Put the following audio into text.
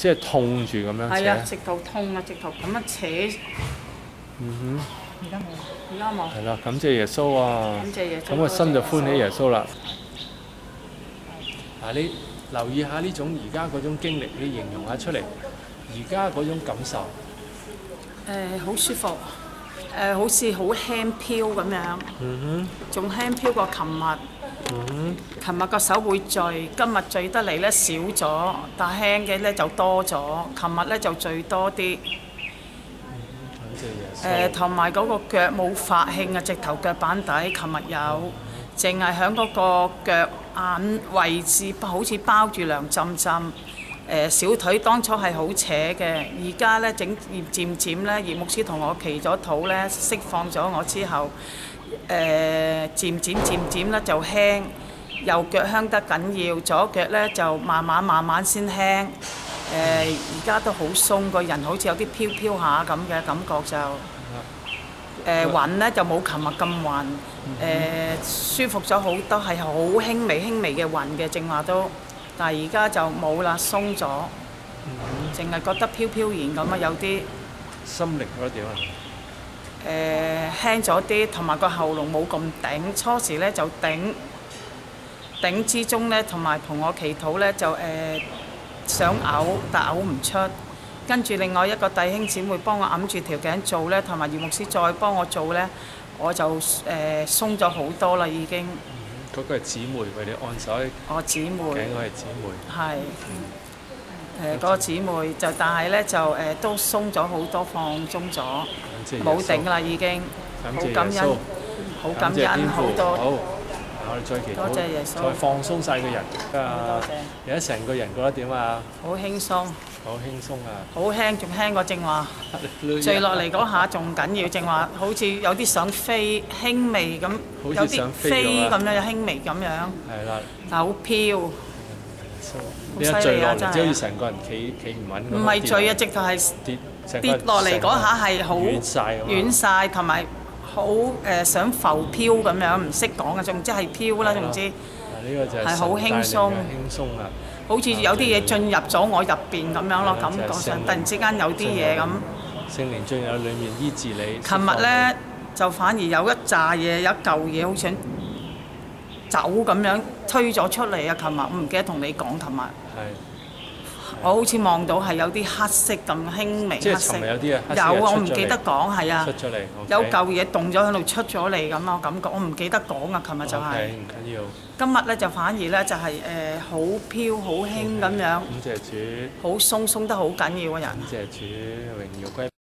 即係痛住咁樣扯。 係啊，直頭痛啊，直頭咁樣扯。 嗯而家冇，而家冇。 哼，係啦，感謝耶穌啊！ 感謝耶穌。 咁個心就歡喜耶穌啦。嗱，你留意下呢種而家嗰種經歷，你形容下出嚟，而家嗰種感受。 好舒服，好似好輕飄咁樣。 嗯仲輕飄過琴日。 哼， 琴日個手會墜，今日墜得嚟咧少咗，但輕嘅咧就多咗。琴日咧就墜多啲。 感謝耶穌。 同埋嗰個腳冇發興啊，直頭腳板底，琴日有，淨係喺嗰個腳眼位置，好似包住涼浸浸。小腿當初係好扯嘅，而家咧漸漸咧，葉牧師同我祈咗禱咧，釋放咗我之後，漸漸咧就輕，右腳輕得緊要，左腳咧就慢慢先輕。而家都好鬆，個人好似有啲飄下咁嘅感覺就。暈咧就冇琴日咁暈，舒服咗好多，係好輕微嘅暈嘅，正話都。但係而家就冇啦，鬆咗，淨係覺得飄然咁啊，有啲心靈嗰點啊？ 輕咗啲，同埋個喉嚨冇咁頂。初時咧就頂之中咧，同埋同我祈禱咧就想嘔，但嘔唔出。跟住另外一個弟兄姊妹幫我揞住條頸做咧，同埋葉牧師再幫我做咧，我就鬆咗好多啦已經。 嗰個係姊妹為你按手喺我姊妹， 頸嗰係姊妹。 係嗰個姊妹就，但係咧就都鬆咗好多，放鬆咗，冇頂啦已經。好感恩，好感恩好多。 好，我哋再祈禱， 多謝耶穌， 再放鬆晒個人。 多謝。 而家成個人覺得點啊？ 好輕鬆。 好輕鬆啊！ 好輕，仲輕過正話。墜落嚟嗰下仲緊要，正話好似有啲想飛，輕微咁，有啲飛咁樣，有輕微咁樣。 係啦。 但好飄。 你一墜落嚟，即係好似成個人企唔穩咁。 唔係墜啊，直頭係跌落嚟嗰下係好軟晒，同埋好想浮飄咁樣，唔識講嘅，總之係飄啦，總之。 呢個就係好輕鬆。 輕鬆啊！ 好似有啲嘢進入咗我入邊咁樣咯，感覺上突然之間有啲嘢咁。 聖靈進入裡面醫治你。 琴日咧就反而有一紮嘢，有一嚿嘢好想走咁樣推咗出嚟啊！琴日我唔記得同你講，琴日。我好似望到係有啲黑色咁輕微黑色。 有啲啊。 有我唔記得講係啊。 出咗嚟。 有嚿嘢動咗喺度出咗嚟咁咯，感覺我唔記得講啊！琴日就係。 唔緊要。今日咧就反而咧就係好飄好輕咁樣。 感謝主。 好鬆得好緊要嘅人。 感謝主，榮耀歸。